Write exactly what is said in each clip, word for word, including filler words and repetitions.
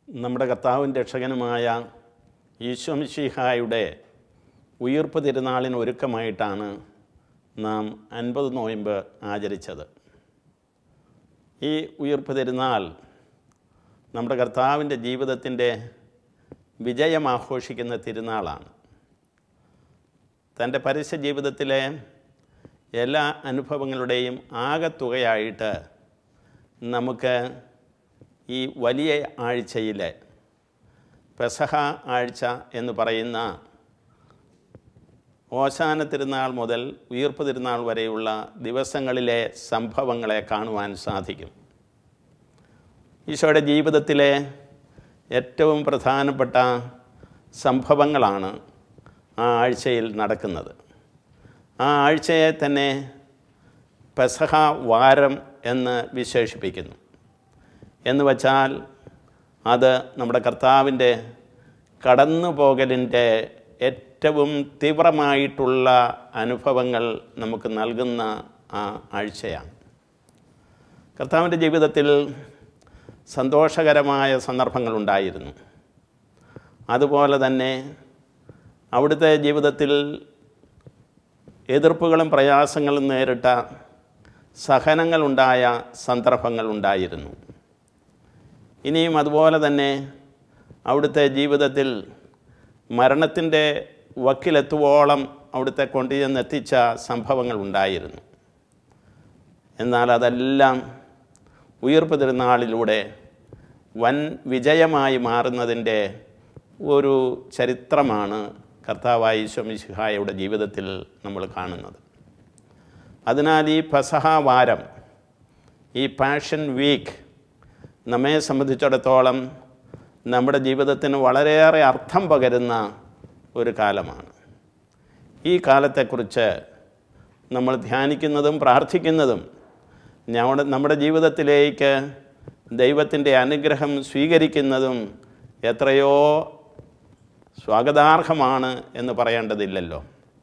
നമ്മുടെ കർത്താവും രക്ഷകനുമായ ഈശോ മിശിഹായുടെ ഉയിർപ്പ് തിരുനാളിന് ഒരുക്കമായിട്ടാണ് നാം അൻപത് നോയമ്പ് ആചരിച്ചത്. ഈ ഉയിർപ്പ് തിരുനാൾ നമ്മുടെ കർത്താവിൻ്റെ ജീവിതത്തിൻ്റെ വിജയം ആഘോഷിക്കുന്ന തിരുനാളാണ്. തൻ്റെ പരസ്യ ജീവിതത്തിലെ എല്ലാ അനുഭവങ്ങളുടെയും ആകെത്തുകയായിട്ട് നമുക്ക് ഈ വലിയ ആഴ്ചയിലെ പെസഹ ആഴ്ച എന്ന് പറയുന്ന ഓശാന തിരുനാൾ മുതൽ ഉയിർപ്പ് തിരുനാൾ വരെയുള്ള ദിവസങ്ങളിലെ സംഭവങ്ങളെ കാണുവാൻ സാധിക്കും. ഈശോയുടെ ജീവിതത്തിലെ ഏറ്റവും പ്രധാനപ്പെട്ട സംഭവങ്ങളാണ് ആ ആഴ്ചയിൽ നടക്കുന്നത്. ആ ആഴ്ചയെ തന്നെ പെസഹ വാരം എന്ന് വിശേഷിപ്പിക്കുന്നു. എന്ന് വച്ചാൽ അത് നമ്മുടെ കർത്താവിൻ്റെ കടന്നുപോകലിൻ്റെ ഏറ്റവും തീവ്രമായിട്ടുള്ള അനുഭവങ്ങൾ നമുക്ക് നൽകുന്ന ആ ആഴ്ചയാണ്. കർത്താവിൻ്റെ ജീവിതത്തിൽ സന്തോഷകരമായ സന്ദർഭങ്ങളുണ്ടായിരുന്നു. അതുപോലെ തന്നെ അവിടുത്തെ ജീവിതത്തിൽ എതിർപ്പുകളും പ്രയാസങ്ങളും നേരിട്ട സഹനങ്ങളുണ്ടായ സന്ദർഭങ്ങളുണ്ടായിരുന്നു. ഇനിയും അതുപോലെ തന്നെ അവിടുത്തെ ജീവിതത്തിൽ മരണത്തിൻ്റെ വക്കിലെത്തുവോളം അവിടുത്തെ കൊണ്ടുചെന്നെത്തിച്ച സംഭവങ്ങളുണ്ടായിരുന്നു. എന്നാൽ അതെല്ലാം ഉയിർപ്പ് തിരുനാളിലൂടെ വൻ വിജയമായി മാറുന്നതിൻ്റെ ഒരു ചരിത്രമാണ് കർത്താവായ ഈശോ മിശിഹായുടെ ജീവിതത്തിൽ നമ്മൾ കാണുന്നത്. അതിനാൽ ഈ പെസഹ വാരം, ഈ പാഷൻ വീക്ക് നമ്മെ സംബന്ധിച്ചിടത്തോളം നമ്മുടെ ജീവിതത്തിന് വളരെയേറെ അർത്ഥം പകരുന്ന ഒരു കാലമാണ്. ഈ കാലത്തെക്കുറിച്ച് നമ്മൾ ധ്യാനിക്കുന്നതും പ്രാർത്ഥിക്കുന്നതും നമ്മുടെ നമ്മുടെ ജീവിതത്തിലേക്ക് ദൈവത്തിൻ്റെ അനുഗ്രഹം സ്വീകരിക്കുന്നതും എത്രയോ സ്വാഗതാർഹമാണ് എന്ന് പറയേണ്ടതില്ലല്ലോ.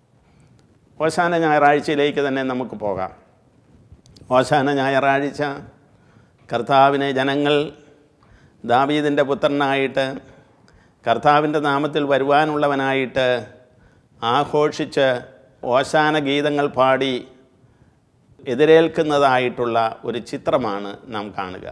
ഓശാന ഞായറാഴ്ചയിലേക്ക് തന്നെ നമുക്ക് പോകാം. ഓശാന ഞായറാഴ്ച കർത്താവിനെ ജനങ്ങൾ ദാവീദിൻ്റെ പുത്രനായിട്ട് കർത്താവിൻ്റെ നാമത്തിൽ വരുവാനുള്ളവനായിട്ട് ആഘോഷിച്ച് ഓശാന ഗീതങ്ങൾ പാടി എതിരേൽക്കുന്നതായിട്ടുള്ള ഒരു ചിത്രമാണ് നാം കാണുക.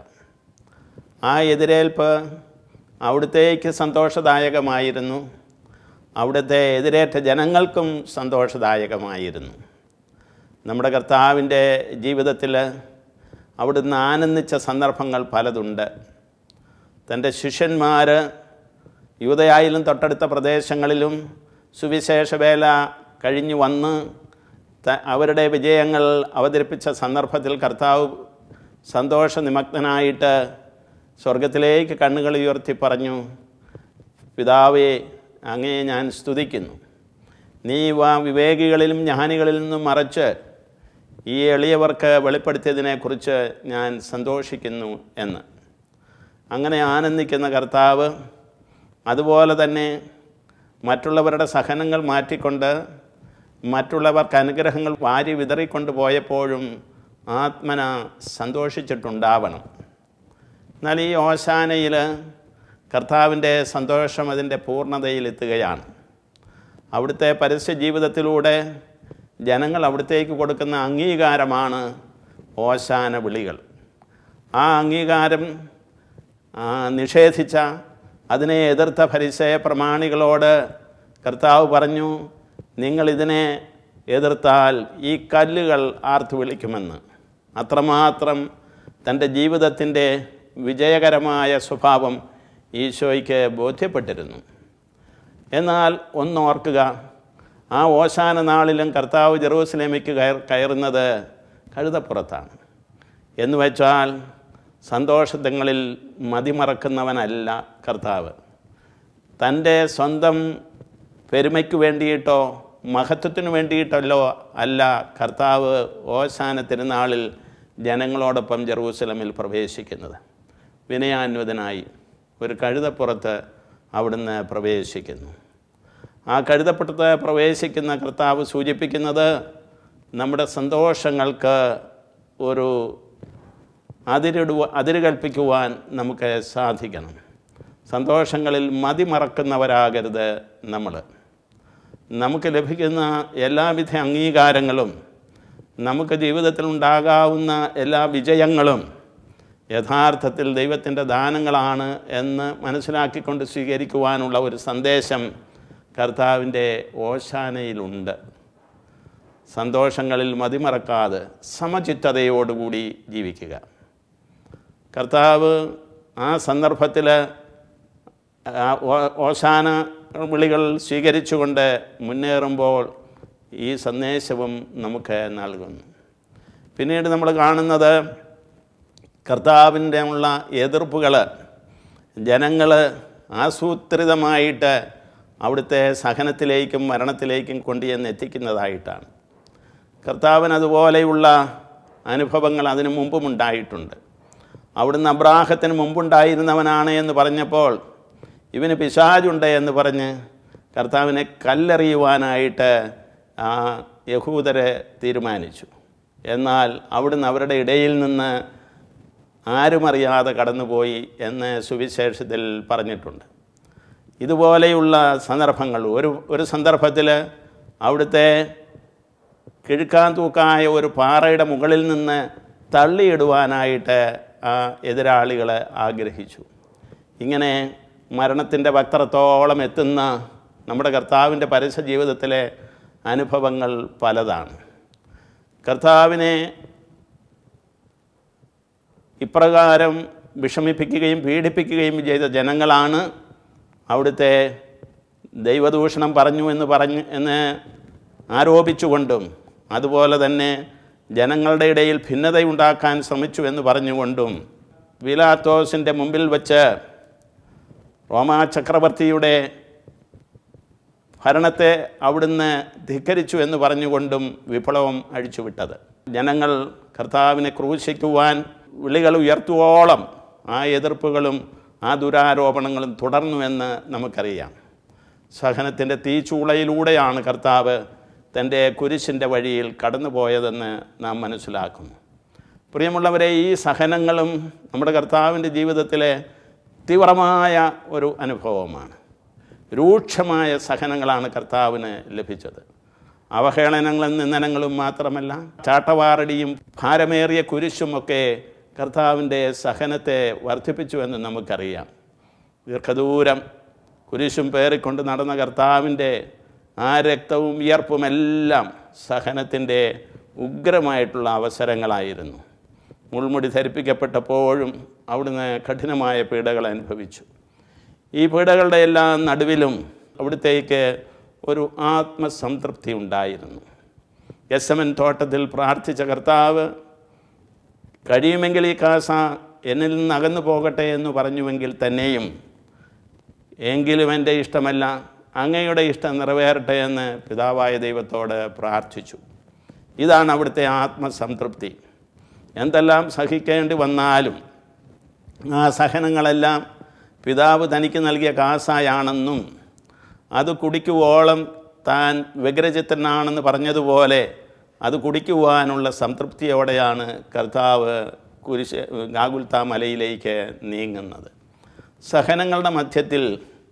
ആ എതിരേൽപ്പ് അവിടുത്തേക്ക് സന്തോഷദായകമായിരുന്നു. അവിടുത്തെ എതിരേറ്റ ജനങ്ങൾക്കും സന്തോഷദായകമായിരുന്നു. നമ്മുടെ കർത്താവിൻ്റെ ജീവിതത്തിൽ അവിടുന്ന് ആനന്ദിച്ച സന്ദർഭങ്ങൾ പലതുണ്ട്. തൻ്റെ ശിഷ്യന്മാർ യൂദയായിലും തൊട്ടടുത്ത പ്രദേശങ്ങളിലും സുവിശേഷ വേല കഴിഞ്ഞു വന്ന് അവരുടെ വിജയങ്ങൾ അവതരിപ്പിച്ച സന്ദർഭത്തിൽ കർത്താവ് സന്തോഷനിമഗ്നനായിട്ട് സ്വർഗത്തിലേക്ക് കണ്ണുകൾ ഉയർത്തി പറഞ്ഞു, പിതാവേ, അങ്ങയെ ഞാൻ സ്തുതിക്കുന്നു. നീ വാ വിവേകികളിലും ജ്ഞാനികളിൽ നിന്നും മറച്ച് ഈ എളിയവർക്ക് വെളിപ്പെടുത്തിയതിനെക്കുറിച്ച് ഞാൻ സന്തോഷിക്കുന്നു എന്ന്. അങ്ങനെ ആനന്ദിക്കുന്ന കർത്താവ് അതുപോലെ തന്നെ മറ്റുള്ളവരുടെ സഹനങ്ങൾ മാറ്റിക്കൊണ്ട് മറ്റുള്ളവർക്ക് അനുഗ്രഹങ്ങൾ വാരി വിതറിക്കൊണ്ട് പോയപ്പോഴും ആത്മന സന്തോഷിച്ചിട്ടുണ്ടാവണം. എന്നാൽ ഈ ഓശാനയിൽ കർത്താവിൻ്റെ സന്തോഷം അതിൻ്റെ പൂർണ്ണതയിലെത്തുകയാണ്. അവിടുത്തെ പരസ്യ ജീവിതത്തിലൂടെ ജനങ്ങൾ അവിടത്തേക്ക് കൊടുക്കുന്ന അംഗീകാരമാണ് ഓശാന വിളികൾ. ആ അംഗീകാരം നിഷേധിച്ച, അതിനെ എതിർത്ത ഫരിസേയ പ്രമാണികളോട് കർത്താവ് പറഞ്ഞു, നിങ്ങളിതിനെ എതിർത്താൽ ഈ കല്ലുകൾ ആർത്തു വിളിക്കുമെന്ന്. അത്രമാത്രം തൻ്റെ ജീവിതത്തിൻ്റെ വിജയകരമായ സ്വഭാവം ഈശോയ്ക്ക് ബോധ്യപ്പെട്ടിരുന്നു. എന്നാൽ ഒന്നോർക്കുക, ആ ഓശാന നാളിലും കർത്താവ് ജെറൂസലേമിലേക്ക് കയർ കയറുന്നത് കഴുതപ്പുറത്താണ്. എന്ന് വെച്ചാൽ സന്തോഷങ്ങളിൽ മതിമറക്കുന്നവനല്ല കർത്താവ്. തൻ്റെ സ്വന്തം പെരുമയ്ക്ക് വേണ്ടിയിട്ടോ മഹത്വത്തിനു വേണ്ടിയിട്ടല്ലോ അല്ല കർത്താവ് ഓശാന തിരുനാളിൽ ജനങ്ങളോടൊപ്പം ജെറൂസലേമിൽ പ്രവേശിക്കുന്നത്. വിനയാന്വതനായി ഒരു കഴുതപ്പുറത്ത് അവിടുന്ന് പ്രവേശിക്കുന്നു. ആ കഴുതപ്പുറത്ത് പ്രവേശിക്കുന്ന കർത്താവ് സൂചിപ്പിക്കുന്നത് നമ്മുടെ സന്തോഷങ്ങൾക്ക് ഒരു അതിരിടുവ അതിര് കൽപ്പിക്കുവാൻ നമുക്ക് സാധിക്കണം. സന്തോഷങ്ങളിൽ മതിമറക്കുന്നവരാകരുത് നമ്മൾ. നമുക്ക് ലഭിക്കുന്ന എല്ലാവിധ അംഗീകാരങ്ങളും നമുക്ക് ജീവിതത്തിൽ ഉണ്ടാകാവുന്ന എല്ലാ വിജയങ്ങളും യഥാർത്ഥത്തിൽ ദൈവത്തിൻ്റെ ദാനങ്ങളാണ് എന്ന് മനസ്സിലാക്കിക്കൊണ്ട് സ്വീകരിക്കുവാനുള്ള ഒരു സന്ദേശം കർത്താവിൻ്റെ ഓശാനയിലുണ്ട്. സന്തോഷങ്ങളിൽ മതിമറക്കാതെ സമചിത്തതയോടുകൂടി ജീവിക്കുക. കർത്താവ് ആ സന്ദർഭത്തിൽ ഓശാന വിളികൾ സ്വീകരിച്ചുകൊണ്ട് മുന്നേറുമ്പോൾ ഈ സന്ദേശവും നമുക്ക് നൽകുന്നു. പിന്നീട് നമ്മൾ കാണുന്നത് കർത്താവിൻ്റെ ഉള്ള എതിർപ്പുകൾ ജനങ്ങൾ ആസൂത്രിതമായിട്ട് അവിടുത്തെ സഹനത്തിലേക്കും മരണത്തിലേക്കും കൊണ്ടുചെന്ന് എത്തിക്കുന്നതായിട്ടാണ്. കർത്താവിന് അതുപോലെയുള്ള അനുഭവങ്ങൾ അതിനു മുമ്പും ഉണ്ടായിട്ടുണ്ട്. അവിടുന്ന് അബ്രാഹത്തിന് മുമ്പുണ്ടായിരുന്നവനാണ് എന്ന് പറഞ്ഞപ്പോൾ ഇവന് പിശാചുണ്ട് എന്ന് പറഞ്ഞ് കർത്താവിനെ കല്ലെറിയുവാനായിട്ട് ആ യഹൂദരെ തീരുമാനിച്ചു. എന്നാൽ അവിടുന്ന് അവരുടെ ഇടയിൽ നിന്ന് ആരുമറിയാതെ കടന്നുപോയി എന്ന് സുവിശേഷത്തിൽ പറഞ്ഞിട്ടുണ്ട്. ഇതുപോലെയുള്ള സന്ദർഭങ്ങൾ ഒരു ഒരു സന്ദർഭത്തിൽ അവിടുത്തെ കിഴുക്കാൻ തൂക്കായ ഒരു പാറയുടെ മുകളിൽ നിന്ന് തള്ളിയിടുവാനായിട്ട് ആ എതിരാളികൾ ആഗ്രഹിച്ചു. ഇങ്ങനെ മരണത്തിൻ്റെ വക്രത്തോളം എത്തുന്ന നമ്മുടെ കർത്താവിൻ്റെ പരസ്യ ജീവിതത്തിലെ അനുഭവങ്ങൾ പലതാണ്. കർത്താവിനെ ഇപ്രകാരം വിഷമിപ്പിക്കുകയും പീഡിപ്പിക്കുകയും ചെയ്ത ജനങ്ങളാണ് അവിടുത്തെ ദൈവദൂഷണം പറഞ്ഞു എന്ന് പറഞ്ഞ് എന്ന് ആരോപിച്ചുകൊണ്ടും അതുപോലെ തന്നെ ജനങ്ങളുടെ ഇടയിൽ ഭിന്നതയുണ്ടാക്കാൻ ശ്രമിച്ചു എന്ന് പറഞ്ഞുകൊണ്ടും പീലാത്തോസിൻ്റെ മുമ്പിൽ വച്ച് റോമാ ചക്രവർത്തിയുടെ ഭരണത്തെ അവിടുന്ന് ധിക്കരിച്ചു എന്ന് പറഞ്ഞുകൊണ്ടും വിപ്ലവം അഴിച്ചുവിട്ടത്. ജനങ്ങൾ കർത്താവിനെ ക്രൂശിക്കുവാൻ വിളികൾ ഉയർത്തുവോളം ആ എതിർപ്പുകളും ആ ദുരാരോപണങ്ങളും തുടർന്നുവെന്ന് നമുക്കറിയാം. സഹനത്തിൻ്റെ തീച്ചൂളയിലൂടെയാണ് കർത്താവ് തൻ്റെ കുരിശിൻ്റെ വഴിയിൽ കടന്നുപോയതെന്ന് നാം മനസ്സിലാക്കുന്നു. പ്രിയമുള്ളവരെ, ഈ സഹനങ്ങളും നമ്മുടെ കർത്താവിൻ്റെ ജീവിതത്തിലെ തീവ്രമായ ഒരു അനുഭവമാണ്. രൂക്ഷമായ സഹനങ്ങളാണ് കർത്താവിന് ലഭിച്ചത്. അവഹേളനങ്ങളും നിന്ദനങ്ങളും മാത്രമല്ല, ചാട്ടവാറടിയും ഭാരമേറിയ കുരിശുമൊക്കെ കർത്താവിൻ്റെ സഹനത്തെ വർദ്ധിപ്പിച്ചുവെന്ന് നമുക്കറിയാം. ദീർഘദൂരം കുരിശും പേറിക്കൊണ്ട് നടന്ന കർത്താവിൻ്റെ ആ രക്തവും വിയർപ്പുമെല്ലാം സഹനത്തിൻ്റെ ഉഗ്രമായിട്ടുള്ള അവസരങ്ങളായിരുന്നു. മുൾമുടി ധരിപ്പിക്കപ്പെട്ടപ്പോഴും അവിടുന്ന് കഠിനമായ പീഡകൾ അനുഭവിച്ചു. ഈ പീഡകളുടെ എല്ലാ നടുവിലും അവിടുത്തേക്ക് ഒരു ആത്മസംതൃപ്തി ഉണ്ടായിരുന്നു. ഗെത്സമൻ തോട്ടത്തിൽ പ്രാർത്ഥിച്ച കർത്താവ് കഴിയുമെങ്കിൽ ഈ കാസ എന്നിൽ നിന്ന് അകന്നു പോകട്ടെ എന്ന് പറഞ്ഞുവെങ്കിൽ തന്നെയും എങ്കിലും എൻ്റെ ഇഷ്ടമല്ല, അങ്ങയുടെ ഇഷ്ടം നിറവേറട്ടെ എന്ന് പിതാവായ ദൈവത്തോട് പ്രാർത്ഥിച്ചു. ഇതാണ് അവിടുത്തെ ആത്മസംതൃപ്തി. എന്തെല്ലാം സഹിക്കേണ്ടി വന്നാലും ആ സഹനങ്ങളെല്ലാം പിതാവ് തനിക്ക് നൽകിയ കാസായാണെന്നും അത് കുടിക്കുവോളം താൻ വ്യഗ്രചിത്തനാണെന്ന് പറഞ്ഞതുപോലെ അത് കുടിക്കുവാനുള്ള സംതൃപ്തിയോടെയാണ് കർത്താവ് കുരിശ് ഗാഗുൽത്താ മലയിലേക്ക് നീങ്ങുന്നത്. സഹനങ്ങളുടെ മധ്യത്തിൽ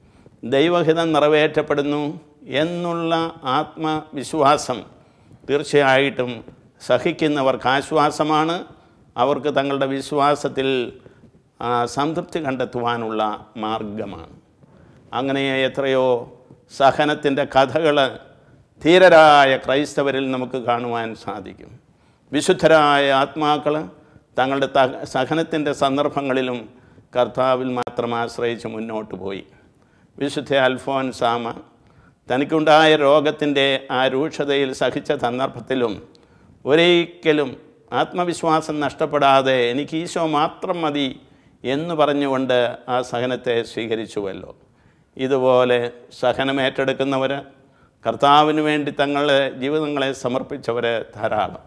ദൈവഹിതം നിറവേറ്റപ്പെടുന്നു എന്നുള്ള ആത്മവിശ്വാസം തീർച്ചയായിട്ടും സഹിക്കുന്നവർക്ക് ആശ്വാസമാണ്. അവർക്ക് തങ്ങളുടെ വിശ്വാസത്തിൽ സംതൃപ്തി കണ്ടെത്തുവാനുള്ള മാർഗമാണ്. അങ്ങനെ എത്രയോ സഹനത്തിൻ്റെ കഥകൾ ധീരരായ ക്രൈസ്തവരിൽ നമുക്ക് കാണുവാൻ സാധിക്കും. വിശുദ്ധരായ ആത്മാക്കൾ തങ്ങളുടെ സഹനത്തിൻ്റെ സന്ദർഭങ്ങളിലും കർത്താവിൽ മാത്രം ആശ്രയിച്ച് മുന്നോട്ട് പോയി. വിശുദ്ധ അൽഫോൻസാമ തനിക്കുണ്ടായ രോഗത്തിൻ്റെ ആ രൂക്ഷതയിൽ സഹിച്ച സന്ദർഭത്തിലും ഒരിക്കലും ആത്മവിശ്വാസം നഷ്ടപ്പെടാതെ എനിക്ക് ഈശോ മാത്രം മതി എന്ന് പറഞ്ഞുകൊണ്ട് ആ സഹനത്തെ സ്വീകരിച്ചുവല്ലോ. ഇതുപോലെ സഹനമേറ്റെടുക്കുന്നവർ, കർത്താവിന് വേണ്ടി തങ്ങളുടെ ജീവിതങ്ങളെ സമർപ്പിച്ചവർ ധാരാളം.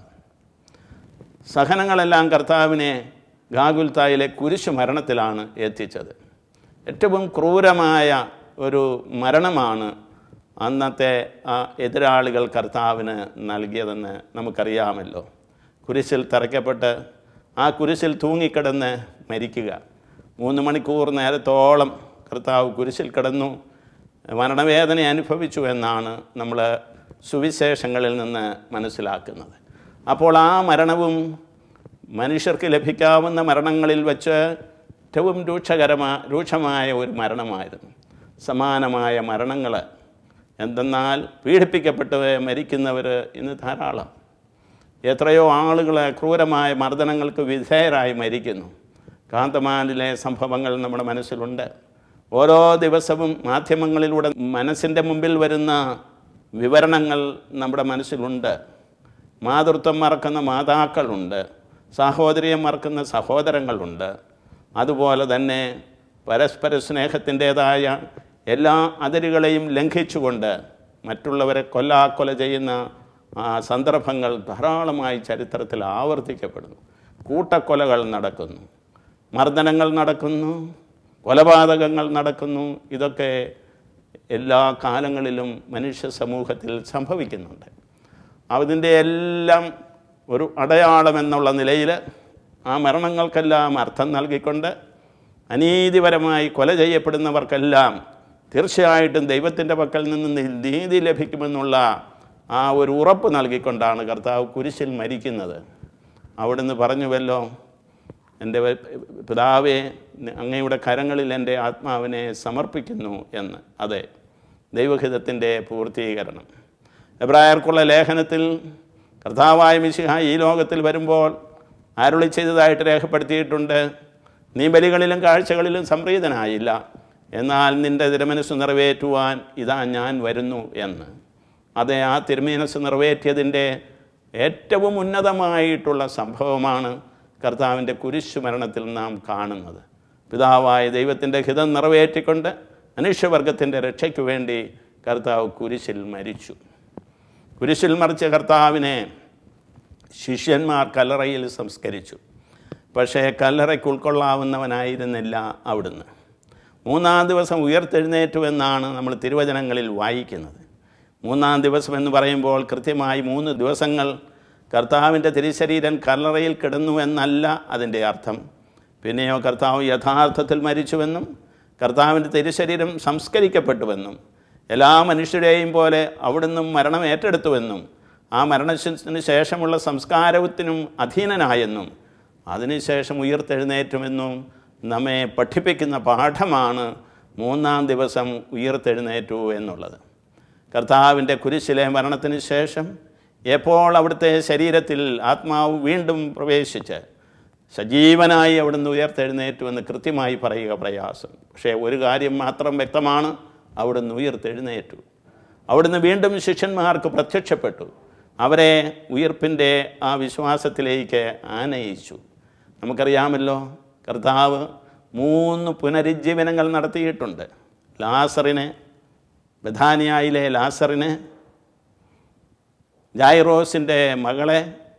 സഹനങ്ങളെല്ലാം കർത്താവിനെ ഗാഗുൽത്തായിലെ കുരിശു മരണത്തിലാണ് എത്തിച്ചത്. ഏറ്റവും ക്രൂരമായ ഒരു മരണമാണ് അന്നത്തെ ആ എതിരാളികൾ കർത്താവിന് നൽകിയതെന്ന് നമുക്കറിയാമല്ലോ. കുരിശിൽ തറയ്ക്കപ്പെട്ട് ആ കുരിശിൽ തൂങ്ങിക്കിടന്ന് മരിക്കുക. മൂന്ന് മണിക്കൂർ നേരത്തോളം കർത്താവ് കുരിശിൽ കിടന്നു മരണവേദന അനുഭവിച്ചു എന്നാണ് നമ്മൾ സുവിശേഷങ്ങളിൽ നിന്ന് മനസ്സിലാക്കുന്നത്. അപ്പോൾ ആ മരണവും മനുഷ്യർക്ക് ലഭിക്കാവുന്ന മരണങ്ങളിൽ വെച്ച് ഏറ്റവും രൂക്ഷകരമായ രൂക്ഷമായ ഒരു മരണമായിരുന്നു. സമാനമായ മരണങ്ങൾ എന്തെന്നാൽ പീഡിപ്പിക്കപ്പെട്ട് മരിക്കുന്നവർ ഇന്ന് ധാരാളം. എത്രയോ ആളുകൾ ക്രൂരമായ മർദ്ദനങ്ങൾക്ക് വിധേയരായി മരിക്കുന്നു. കാന്തമാനിലെ സംഭവങ്ങൾ നമ്മുടെ മനസ്സിലുണ്ട്. ഓരോ ദിവസവും മാധ്യമങ്ങളിലൂടെ മനസ്സിൻ്റെ മുമ്പിൽ വരുന്ന വിവരണങ്ങൾ നമ്മുടെ മനസ്സിലുണ്ട്. മാതൃത്വം മറക്കുന്ന മാതാക്കളുണ്ട്, സാഹോദര്യം മറക്കുന്ന സഹോദരങ്ങളുണ്ട്. അതുപോലെ തന്നെ പരസ്പര സ്നേഹത്തിൻ്റേതായ എല്ലാ അതിരുകളെയും ലംഘിച്ചുകൊണ്ട് മറ്റുള്ളവരെ കൊല്ലാക്കൊല ചെയ്യുന്ന സന്ദർഭങ്ങൾ ധാരാളമായി ചരിത്രത്തിൽ ആവർത്തിക്കപ്പെടുന്നു. കൂട്ടക്കൊലകൾ നടക്കുന്നു, മർദ്ദനങ്ങൾ നടക്കുന്നു, കൊലപാതകങ്ങൾ നടക്കുന്നു. ഇതൊക്കെ എല്ലാ കാലങ്ങളിലും മനുഷ്യ സമൂഹത്തിൽ സംഭവിക്കുന്നുണ്ട്. അതിൻ്റെ എല്ലാം ഒരു അടയാളമെന്നുള്ള നിലയിൽ ആ മരണങ്ങൾക്കെല്ലാം അർത്ഥം നൽകിക്കൊണ്ട് അനീതിപരമായി കൊല ചെയ്യപ്പെടുന്നവർക്കെല്ലാം തീർച്ചയായിട്ടും ദൈവത്തിൻ്റെ പക്കൽ നിന്ന് നീതി ലഭിക്കുമെന്നുള്ള ആ ഒരു ഉറപ്പ് നൽകിക്കൊണ്ടാണ് കർത്താവ് കുരിശിൽ മരിക്കുന്നത്. അവിടുന്ന് പറഞ്ഞുവല്ലോ, എൻ്റെ പിതാവേ, അങ്ങയുടെ കരങ്ങളിൽ എൻ്റെ ആത്മാവിനെ സമർപ്പിക്കുന്നു എന്ന്. അതെ, ദൈവഹിതത്തിൻ്റെ പൂർത്തീകരണം. എബ്രായർക്കുള്ള ലേഖനത്തിൽ കർത്താവായ മിശിഹ ഈ ലോകത്തിൽ വരുമ്പോൾ അരുളി ചെയ്തതായിട്ട് രേഖപ്പെടുത്തിയിട്ടുണ്ട്. നീ ബലികളിലും കാഴ്ചകളിലും സംപ്രീതനായില്ല, എന്നാൽ നിൻ്റെ തിരുമനസ്സ് നിറവേറ്റുവാൻ ഇതാ ഞാൻ വരുന്നു എന്ന്. അതെ, ആ തിരുമനസ്സ് നിറവേറ്റിയതിൻ്റെ ഏറ്റവും ഉന്നതമായിട്ടുള്ള സംഭവമാണ് കർത്താവിൻ്റെ കുരിശു മരണത്തിൽ നാം കാണുന്നത്. പിതാവായ ദൈവത്തിൻ്റെ ഹിതം നിറവേറ്റിക്കൊണ്ട് മനുഷ്യവർഗത്തിൻ്റെ രക്ഷയ്ക്ക് വേണ്ടി കർത്താവ് കുരിശിൽ മരിച്ചു. കുരിശിൽ മരിച്ച കർത്താവിനെ ശിഷ്യന്മാർ കല്ലറയിൽ സംസ്കരിച്ചു. പക്ഷേ കല്ലറയ്ക്ക് ഉൾക്കൊള്ളാവുന്നവനായിരുന്നില്ല അവിടുന്ന്. മൂന്നാം ദിവസം ഉയർത്തെഴുന്നേറ്റുവെന്നാണ് നമ്മൾ തിരുവചനങ്ങളിൽ വായിക്കുന്നത്. മൂന്നാം ദിവസം എന്ന് പറയുമ്പോൾ കൃത്യമായി മൂന്ന് ദിവസങ്ങൾ കർത്താവിൻ്റെ തിരുശരീരം കല്ലറയിൽ കിടന്നു എന്നല്ല അതിൻ്റെ അർത്ഥം. പിന്നെയോ കർത്താവ് യഥാർത്ഥത്തിൽ മരിച്ചുവെന്നും കർത്താവിൻ്റെ തിരുശരീരം സംസ്കരിക്കപ്പെട്ടുവെന്നും എല്ലാ മനുഷ്യരെയും പോലെ അവിടുന്ന് മരണം ഏറ്റെടുത്തുവെന്നും ആ മരണത്തിന് ശേഷമുള്ള സംസ്കാരത്തിനും അധീനനായെന്നും അതിനുശേഷം ഉയർത്തെഴുന്നേറ്റുമെന്നും നമ്മെ പഠിപ്പിക്കുന്ന പാഠമാണ് മൂന്നാം ദിവസം ഉയർത്തെഴുന്നേറ്റു എന്നുള്ളത്. കർത്താവിൻ്റെ കുരിശിലെ മരണത്തിന് ശേഷം എപ്പോൾ അവിടുത്തെ ശരീരത്തിൽ ആത്മാവ് വീണ്ടും പ്രവേശിച്ച് സജീവനായി അവിടുന്ന് ഉയർത്തെഴുന്നേറ്റുവെന്ന് കൃത്യമായി പറയുക പ്രയാസം. പക്ഷേ ഒരു കാര്യം മാത്രം വ്യക്തമാണ്, അവിടുന്ന് ഉയർത്തെഴുന്നേറ്റു. അവിടുന്ന് വീണ്ടും ശിഷ്യന്മാർക്ക് പ്രത്യക്ഷപ്പെട്ടു. അവരെ ഉയർപ്പിൻ്റെ ആ വിശ്വാസത്തിലേക്ക് ആനയിച്ചു. നമുക്കറിയാമല്ലോ, കർത്താവ് മൂന്ന് പുനരുജ്ജീവനങ്ങൾ നടത്തിയിട്ടുണ്ട്. ലാസറിനെ, ബഥാനിയായിലെ ലാസറിനെ, ജായിറോസിൻ്റെ മകളെ,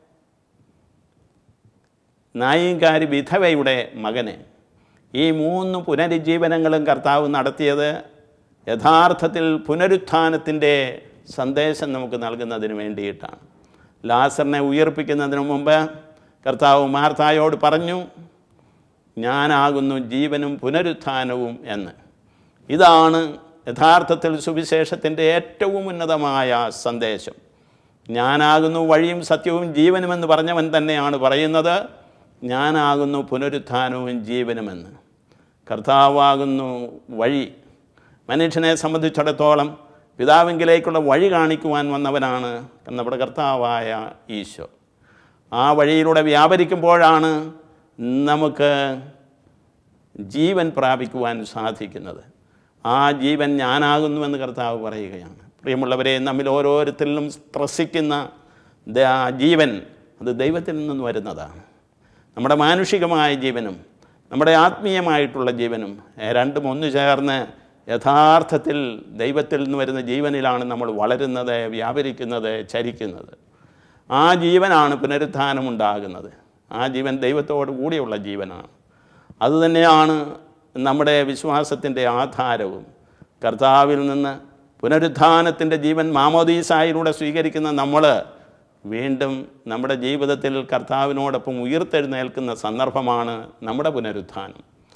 നായികാരി വിധവയുടെ മകനെ, ഈ മൂന്ന് പുനരുജ്ജീവനങ്ങളും കർത്താവ് നടത്തിയത് യഥാർത്ഥത്തിൽ പുനരുത്ഥാനത്തിൻ്റെ സന്ദേശം നമുക്ക് നൽകുന്നതിന് വേണ്ടിയിട്ടാണ്. ലാസറിനെ ഉയർപ്പിക്കുന്നതിന് മുമ്പ് കർത്താവ് മാർത്തായോട് പറഞ്ഞു, ഞാനാകുന്നു ജീവനും പുനരുത്ഥാനവും എന്ന്. ഇതാണ് യഥാർത്ഥത്തിൽ സുവിശേഷത്തിൻ്റെ ഏറ്റവും ഉന്നതമായ സന്ദേശം. ഞാനാകുന്നു വഴിയും സത്യവും ജീവനുമെന്ന് പറഞ്ഞവൻ തന്നെയാണ് പറയുന്നത്, ഞാനാകുന്നു പുനരുത്ഥാനവും ജീവനുമെന്ന്. കർത്താവാകുന്നു വഴി. മനുഷ്യനെ സംബന്ധിച്ചിടത്തോളം പിതാവിങ്കിലേക്കുള്ള വഴി കാണിക്കുവാൻ വന്നവനാണ് നമ്മുടെ കർത്താവായ ഈശോ. ആ വഴിയിലൂടെ വ്യാപരിക്കുമ്പോഴാണ് നമുക്ക് ജീവൻ പ്രാപിക്കുവാൻ സാധിക്കുന്നത്. ആ ജീവൻ ഞാനാകുന്നുവെന്ന് കർത്താവ് പറയുകയാണ്. പ്രിയമുള്ളവരെ, നമ്മിൽ ഓരോരുത്തരിലും സ്ത്രസിക്കുന്ന ജീവൻ അത് ദൈവത്തിൽ നിന്ന് വരുന്നതാണ്. നമ്മുടെ മാനുഷികമായ ജീവനും നമ്മുടെ ആത്മീയമായിട്ടുള്ള ജീവനും രണ്ടും ഒന്നു ചേർന്ന് യഥാർത്ഥത്തിൽ ദൈവത്തിൽ നിന്ന് വരുന്ന ജീവനിലാണ് നമ്മൾ വളരുന്നത്, വ്യാപരിക്കുന്നത്, ചരിക്കുന്നത്. ആ ജീവനാണ് പുനരുത്ഥാനമുണ്ടാകുന്നത്. ആ ജീവൻ ദൈവത്തോടു കൂടിയുള്ള ജീവനാണ്. അതുതന്നെയാണ് നമ്മുടെ വിശ്വാസത്തിൻ്റെ ആധാരവും. കർത്താവിൽ നിന്ന് പുനരുത്ഥാനത്തിൻ്റെ ജീവൻ മാമോദീസായിലൂടെ സ്വീകരിക്കുന്ന നമ്മൾ വീണ്ടും നമ്മുടെ ജീവിതത്തിൽ കർത്താവിനോടൊപ്പം ഉയർത്തെഴുന്നേൽക്കുന്ന സന്ദർഭമാണ് നമ്മുടെ പുനരുത്ഥാനം.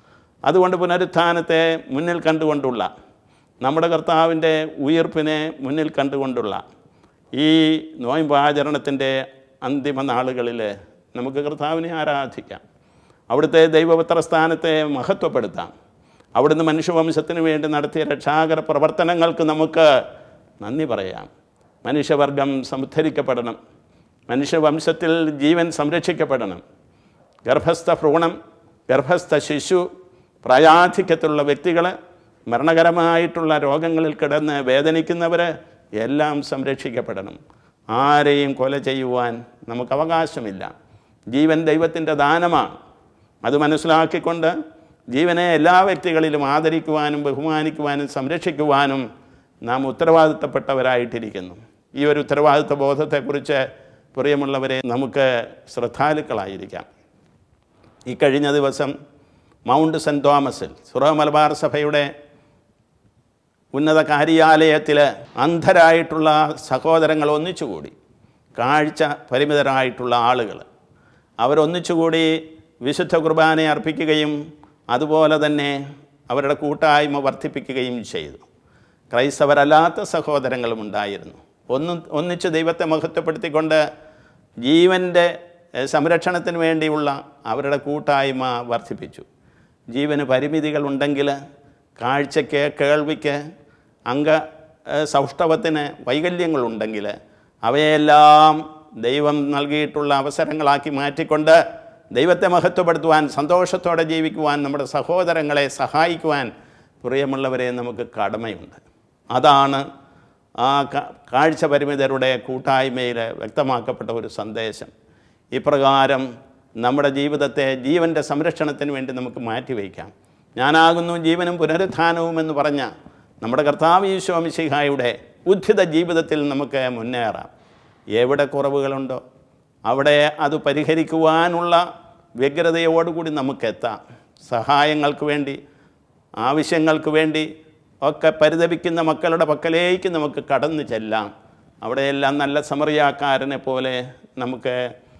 അതുകൊണ്ട് പുനരുത്ഥാനത്തെ മുന്നിൽ കണ്ടുകൊണ്ടുള്ള, നമ്മുടെ കർത്താവിൻ്റെ ഉയിർപ്പിനെ മുന്നിൽ കണ്ടുകൊണ്ടുള്ള ഈ നോയമ്പാചരണത്തിൻ്റെ അന്തിമ നാളുകളിൽ നമുക്ക് കർത്താവിനെ ആരാധിക്കാം. അവിടുത്തെ ദൈവപുത്ര സ്ഥാനത്തെ മഹത്വപ്പെടുത്താം. അവിടുന്ന് മനുഷ്യവംശത്തിന് വേണ്ടി നടത്തിയ രക്ഷാകര പ്രവർത്തനങ്ങൾക്ക് നമുക്ക് നന്ദി പറയാം. മനുഷ്യവർഗം സമുദ്ധരിക്കപ്പെടണം. മനുഷ്യവംശത്തിൽ ജീവൻ സംരക്ഷിക്കപ്പെടണം. ഗർഭസ്ഥ ഭ്രൂണം, ഗർഭസ്ഥ ശിശു, പ്രായാധിക്യത്തിലുള്ള വ്യക്തികൾ, മരണകരമായിട്ടുള്ള രോഗങ്ങളിൽ കിടന്ന് വേദനിക്കുന്നവർ എല്ലാം സംരക്ഷിക്കപ്പെടണം. ആരെയും കൊല ചെയ്യുവാൻ നമുക്ക് അവകാശമില്ല. ജീവൻ ദൈവത്തിൻ്റെ ദാനമാണ്. അത് മനസ്സിലാക്കിക്കൊണ്ട് ജീവനെ എല്ലാ വ്യക്തികളിലും ആദരിക്കുവാനും ബഹുമാനിക്കുവാനും സംരക്ഷിക്കുവാനും നാം ഉത്തരവാദിത്തപ്പെട്ടവരായിട്ടിരിക്കുന്നു. ഈ ഒരു ഉത്തരവാദിത്വ ബോധത്തെക്കുറിച്ച് പ്രിയമുള്ളവരെ നമുക്ക് ശ്രദ്ധാലുക്കളായിരിക്കാം. ഈ കഴിഞ്ഞ ദിവസം മൗണ്ട് സെൻറ്റ് തോമസിൽ സിറോ മലബാർ സഭയുടെ ഉന്നത കാര്യാലയത്തിൽ അന്ധരായിട്ടുള്ള സഹോദരങ്ങൾ ഒന്നിച്ചുകൂടി, കാഴ്ച പരിമിതരായിട്ടുള്ള ആളുകൾ അവരൊന്നിച്ചുകൂടി വിശുദ്ധ കുർബാനയെ അർപ്പിക്കുകയും അതുപോലെ തന്നെ അവരുടെ കൂട്ടായ്മ വർദ്ധിപ്പിക്കുകയും ചെയ്തു. ക്രൈസ്തവരല്ലാത്ത സഹോദരങ്ങളും ഉണ്ടായിരുന്നു. ഒന്ന് ഒന്നിച്ച് ദൈവത്തെ മഹത്വപ്പെടുത്തിക്കൊണ്ട് ജീവൻ്റെ സംരക്ഷണത്തിന് വേണ്ടിയുള്ള അവരുടെ കൂട്ടായ്മ വർദ്ധിപ്പിച്ചു. ജീവന് പരിമിതികളുണ്ടെങ്കിൽ, കാഴ്ചയ്ക്ക്, കേൾവിക്ക്, അംഗ സൗഷ്ഠവത്തിന് വൈകല്യങ്ങളുണ്ടെങ്കിൽ അവയെല്ലാം ദൈവം നൽകിയിട്ടുള്ള അവസരങ്ങളാക്കി മാറ്റിക്കൊണ്ട് ദൈവത്തെ മഹത്വപ്പെടുത്തുവാൻ, സന്തോഷത്തോടെ ജീവിക്കുവാൻ, നമ്മുടെ സഹോദരങ്ങളെ സഹായിക്കുവാൻ പ്രിയമുള്ളവരെ നമുക്ക് കടമയുണ്ട്. അതാണ് ആ കാഴ്ച പരിമിതരുടെ കൂട്ടായ്മയിൽ വ്യക്തമാക്കപ്പെട്ട ഒരു സന്ദേശം. ഇപ്രകാരം നമ്മുടെ ജീവിതത്തെ ജീവൻ്റെ സംരക്ഷണത്തിന് വേണ്ടി നമുക്ക് മാറ്റിവയ്ക്കാം. ഞാനാകുന്നു ജീവനും പുനരുത്ഥാനവും എന്ന് പറഞ്ഞ നമ്മുടെ കർത്താവ് ഈശോ മിശിഹായുടെ ഉദ്ധിത ജീവിതത്തിൽ നമുക്ക് മുന്നേറാം. എവിടെ കുറവുകളുണ്ടോ അവിടെ അത് പരിഹരിക്കുവാനുള്ള വ്യഗ്രതയോടുകൂടി നമുക്കെത്താം. സഹായങ്ങൾക്ക് വേണ്ടി, ആവശ്യങ്ങൾക്ക് വേണ്ടി ഒക്കെ പരിതപിക്കുന്ന മക്കളുടെ പക്കലേക്ക് നമുക്ക് കടന്നു ചെല്ലാം. അവിടെയെല്ലാം നല്ല സമറിയാക്കാരനെ പോലെ നമുക്ക്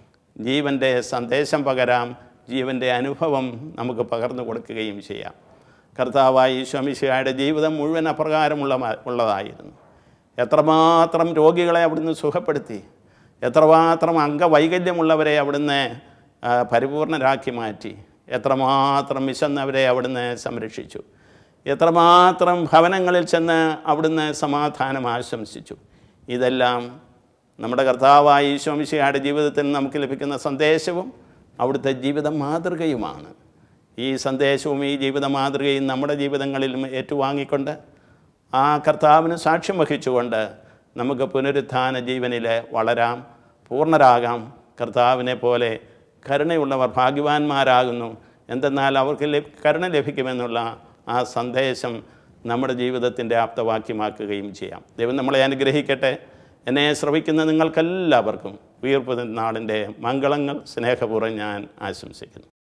ജീവൻ്റെ സന്ദേശം പകരാം. ജീവൻ്റെ അനുഭവം നമുക്ക് പകർന്നു കൊടുക്കുകയും ചെയ്യാം. കർത്താവായ ഈശോ മിശിഹായുടെ ജീവിതം മുഴുവൻ അപ്രകാരമുള്ള ഉള്ളതായിരുന്നു. എത്രമാത്രം രോഗികളെ അവിടുന്ന് സുഖപ്പെടുത്തി, എത്രമാത്രം അംഗവൈകല്യമുള്ളവരെ അവിടുന്ന് പരിപൂർണരാക്കി മാറ്റി, എത്രമാത്രം വിശന്നവരെ അവിടുന്ന് സംരക്ഷിച്ചു, എത്രമാത്രം ഭവനങ്ങളിൽ ചെന്ന് അവിടുന്ന് സമാധാനം ആശംസിച്ചു. ഇതെല്ലാം നമ്മുടെ കർത്താവായ ഈശോ മിശിഹായുടെ ജീവിതത്തിൽ നമുക്ക് ലഭിക്കുന്ന സന്ദേശവും അവിടുത്തെ ജീവിത മാതൃകയുമാണ്. ഈ സന്ദേശവും ഈ ജീവിത മാതൃകയും നമ്മുടെ ജീവിതങ്ങളിലും ഏറ്റുവാങ്ങിക്കൊണ്ട് ആ കർത്താവിന് സാക്ഷ്യം വഹിച്ചുകൊണ്ട് നമുക്ക് പുനരുത്ഥാന ജീവനിൽ വളരാം, പൂർണ്ണരാകാം. കർത്താവിനെ പോലെ കരുണയുള്ളവർ ഭാഗ്യവാന്മാരാകുന്നു, എന്തെന്നാൽ അവർക്ക് കരുണ ലഭിക്കുമെന്നുള്ള ആ സന്ദേശം നമ്മുടെ ജീവിതത്തിൻ്റെ ആപ്തവാക്യമാക്കുകയും ചെയ്യാം. ദൈവം നമ്മളെ അനുഗ്രഹിക്കട്ടെ. എന്നെ ശ്രവിക്കുന്ന നിങ്ങൾക്കെല്ലാവർക്കും ഉയർപ്പ് നാളിൻ്റെ മംഗളങ്ങൾ സ്നേഹപൂർവ്വം ഞാൻ ആശംസിക്കുന്നു.